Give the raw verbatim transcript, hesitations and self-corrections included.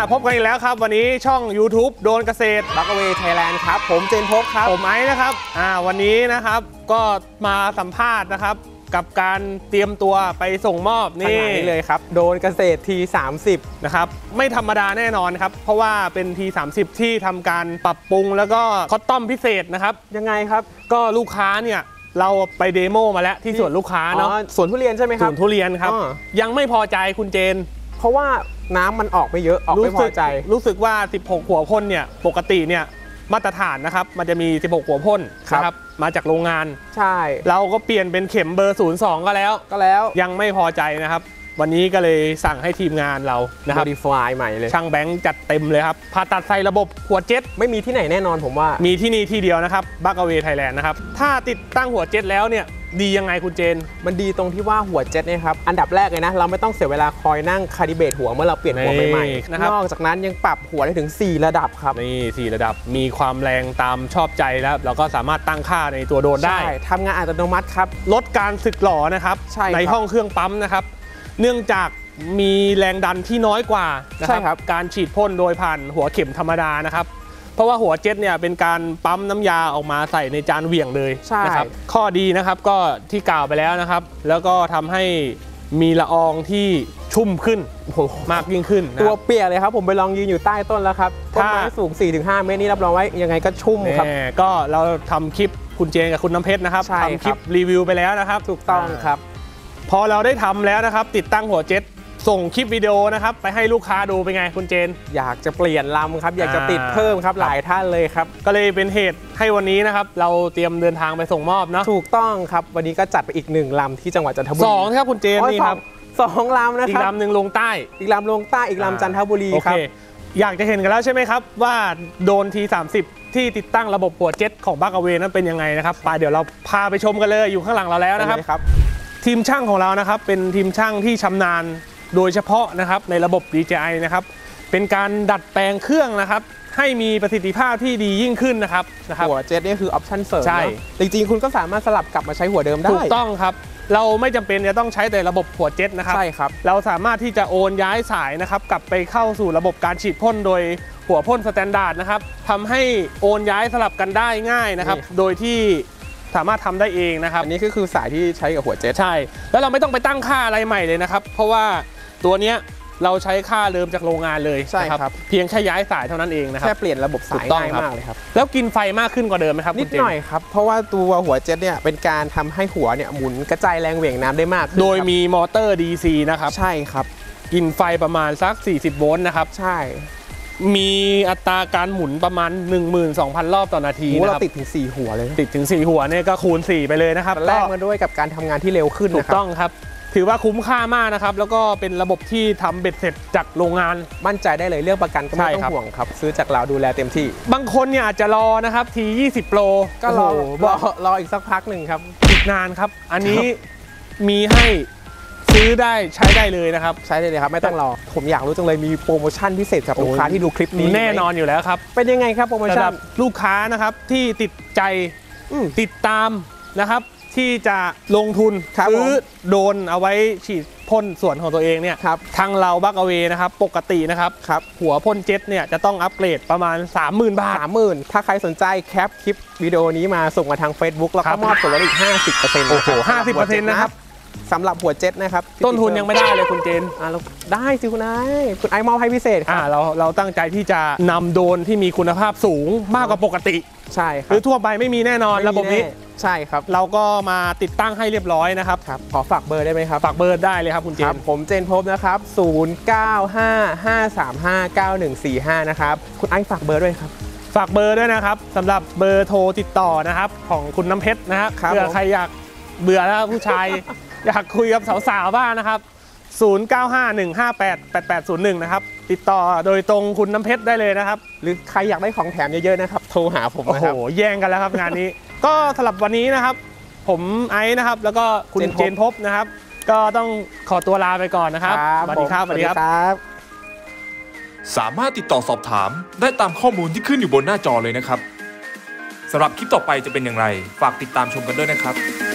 พบกันอีกแล้วครับวันนี้ช่อง ยูทูบ โดนเกษตรบัคเวย์ไทยแลนด์ครับผมเจนพบครับผมไอซ์นะครับอ่าวันนี้นะครับก็มาสัมภาษณ์นะครับกับการเตรียมตัวไปส่งมอบนี่เลยครับโดนเกษตร ที สามสิบนะครับไม่ธรรมดาแน่นอนครับเพราะว่าเป็น ที สามสิบ ที่ทำการปรับปรุงแล้วก็คอสตอมพิเศษนะครับยังไงครับก็ลูกค้าเนี่ยเราไปเดโมมาแล้วที่สวนลูกค้าเนาะสวนทุเรียนใช่ไหมครับสวนทุเรียนครับยังไม่พอใจคุณเจนเพราะว่าน้ำมันออกไม่เยอะออกไม่พอใจรู้สึกว่าสิบหกหัวพ่นเนี่ยปกติเนี่ยมาตรฐานนะครับมันจะมีสิบหกหัวพ่นนะครับมาจากโรงงานใช่เราก็เปลี่ยนเป็นเข็มเบอร์ศูนย์สองก็แล้วก็แล้วยังไม่พอใจนะครับวันนี้ก็เลยสั่งให้ทีมงานเรานะครับ modify ใหม่เลยช่างแบงค์จัดเต็มเลยครับผ่าตัดใส่ระบบหัวเจ็ตไม่มีที่ไหนแน่นอนผมว่ามีที่นี่ที่เดียวนะครับบัคเวย์ไทยแลนด์นะครับถ้าติดตั้งหัวเจ็ตแล้วเนี่ยดียังไงคุณเจนมันดีตรงที่ว่าหัวเจ็ตเนี่ยครับอันดับแรกเลยนะเราไม่ต้องเสียเวลาคอยนั่งคาลิเบรตหัวเมื่อเราเปลี่ยนหัวใหม่ๆนอกจากนั้นยังปรับหัวได้ถึงสี่ระดับครับนี่สี่ระดับมีความแรงตามชอบใจแล้วเราก็สามารถตั้งค่าในตัวโดรนได้ทำงานอัตโนมัติครับลดการสึกหล่อนะครับใ, ในห้องเครื่องปั๊มนะครับเนื่องจากมีแรงดันที่น้อยกว่านะครับการฉีดพ่นโดยผ่านหัวเข็มธรรมดานะครับเพราะว่าหัวเจ็ตเนี่ยเป็นการปั๊มน้ำยาออกมาใส่ในจานเหวี่ยงเลยนะครับข้อดีนะครับก็ที่กล่าวไปแล้วนะครับแล้วก็ทำให้มีละอองที่ชุ่มขึ้นมากยิ่งขึ้นตัวเปียกเลยครับผมไปลองยืนอยู่ใต้ต้นแล้วครับต้นไม้สูง สี่ถึงห้า เมตรนี่รับรองไว้ยังไงก็ชุ่มครับก็เราทำคลิปคุณเจนกับคุณน้ำเพชรนะครับทำคลิปรีวิวไปแล้วนะครับถูกต้องครับพอเราได้ทำแล้วนะครับติดตั้งหัวเจ็ตส่งคลิปวิดีโอนะครับไปให้ลูกค้าดูเป็นไงคุณเจนอยากจะเปลี่ยนลำครับอยากจะติดเพิ่มครับหลายท่านเลยครับก็เลยเป็นเหตุให้วันนี้นะครับเราเตรียมเดินทางไปส่งมอบเนาะถูกต้องครับวันนี้ก็จัดไปอีกหนึ่งลำที่จังหวัดจันทบุรีสองครับคุณเจนนี่ครับสองลำนะครับอีกลำหนึ่งลงใต้อีกลำลงใต้อีกลำจันทบุรีครับอยากจะเห็นกันแล้วใช่ไหมครับว่าโดน ที สามสิบ ที่ติดตั้งระบบหัวเจ็ตของบัคเวย์นั้นเป็นยังไงนะครับไปเดี๋ยวเราพาไปชมกันเลยอยู่ข้างหลังเราแล้วนะครับทีมช่างของเรานะครับเป็นทีมช่างที่ชำนาญโดยเฉพาะนะครับในระบบ ดี เจ ไอ นะครับเป็นการดัดแปลงเครื่องนะครับให้มีประสิทธิภาพที่ดียิ่งขึ้นนะครับหัวเจ็ตนี่คือออปชั่นเสริมใช่จริงๆคุณก็สามารถสลับกลับมาใช้หัวเดิมได้ถูกต้องครับเราไม่จำเป็นจะต้องใช้แต่ระบบหัวเจ็ตนะครับใช่ครับเราสามารถที่จะโอนย้ายสายนะครับกลับไปเข้าสู่ระบบการฉีดพ่นโดยหัวพ่นสแตนดาร์ดนะครับทำให้โอนย้ายสลับกันได้ง่ายนะครับโดยที่สามารถทำได้เองนะครับอันนี้ก็คือสายที่ใช้กับหัวเจ็ตใช่แล้วเราไม่ต้องไปตั้งค่าอะไรใหม่เลยนะครับเพราะว่าตัวเนี้ยเราใช้ค่าเดิมจากโรงงานเลยใช่ครับเพียงแค่ย้ายสายเท่านั้นเองนะครับแค่เปลี่ยนระบบสายง่ายมากเลยครับแล้วกินไฟมากขึ้นกว่าเดิมไหมครับนิดหน่อยครับเพราะว่าตัวหัวเจ็ตเนี่ยเป็นการทำให้หัวเนี่ยหมุนกระจายแรงเหวี่ยงน้ำได้มากโดยมีมอเตอร์ ดี ซี นะครับใช่ครับกินไฟประมาณสักสี่สิบโวลต์นะครับใช่มีอัตราการหมุนประมาณ หนึ่งหมื่นสองพัน รอบต่อนาทีนะครับเราติดถึงสี่หัวเลยติดถึงสี่หัวเนี่ยก็คูณสี่ไปเลยนะครับแลกมาด้วยกับการทำงานที่เร็วขึ้นถูกต้องครับถือว่าคุ้มค่ามากนะครับแล้วก็เป็นระบบที่ทำเบ็ดเสร็จจากโรงงานมั่นใจได้เลยเรื่องประกันก็ไม่ต้องห่วงครับซื้อจากเราดูแลเต็มที่บางคนเนี่ยอาจจะรอนะครับ ที ยี่สิบ โปรก็รอรอรออีกสักพักหนึ่งครับอีกนานครับอันนี้มีให้ซื้อได้ใช้ได้เลยนะครับใช้ได้เลยครับไม่ต้องรอผมอยากรู้จังเลยมีโปรโมชั่นพิเศษกับลูกค้าที่ดูคลิปนี้แน่นอนอยู่แล้วครับเป็นยังไงครับโปรโมชั่นลูกค้านะครับที่ติดใจติดตามนะครับที่จะลงทุนซื้อโดรนเอาไว้ฉีดพ่นส่วนของตัวเองเนี่ยทางเราบัคเวย์นะครับปกตินะครับหัวพ่นเจ็ตเนี่ยจะต้องอัปเกรดประมาณ สามหมื่น บาทสามหมื่น ถ้าใครสนใจแคปคลิปวิดีโอนี้มาส่งมาทาง Facebook แล้วก็มอบส่วนลดอีก ห้าสิบเปอร์เซ็นต์โอ้โห ห้าสิบเปอร์เซ็นต์ นะครับสำหรับหัวเจ็ตนะครับต้นทุนยังไม่ได้เลยคุณเจนได้สิคุณไอคุณไอมอบให้พิเศษครับเราเราตั้งใจที่จะนำโดรนที่มีคุณภาพสูงมากกว่าปกติใช่ครับหรือทั่วไปไม่มีแน่นอนระบบนี้ใช่ครับเราก็มาติดตั้งให้เรียบร้อยนะครับครับขอฝากเบอร์ได้ไหมครับฝากเบอร์ได้เลยครับคุณเจนผมเจนพบนะครับศูนย์ เก้า ห้า ห้า สาม ห้า เก้า หนึ่ง สี่ ห้านะครับคุณไอฝากเบอร์ด้วยครับฝากเบอร์ด้วยนะครับสำหรับเบอร์โทรติดต่อนะครับของคุณน้ำเพชรนะครับเผื่อใครอยากเบื่อแล้วผู้ชายอยากคุยกับสาวๆบ้างนะครับศูนย์ เก้า ห้า หนึ่ง ห้า แปด แปด แปด ศูนย์ หนึ่งนะครับติดต่อโดยตรงคุณน้ำเพชรได้เลยนะครับหรือใครอยากได้ของแถมเยอะๆนะครับโทรหาผมนะครับโอ้โหแย่งกันแล้วครับงานนี้ก็สำหรับวันนี้นะครับผมไอซ์นะครับแล้วก็คุณเจนพบนะครับก็ต้องขอตัวลาไปก่อนนะครับสวัสดีครับสวัสดีครับสามารถติดต่อสอบถามได้ตามข้อมูลที่ขึ้นอยู่บนหน้าจอเลยนะครับสำหรับคลิปต่อไปจะเป็นอย่างไรฝากติดตามชมกันด้วยนะครับ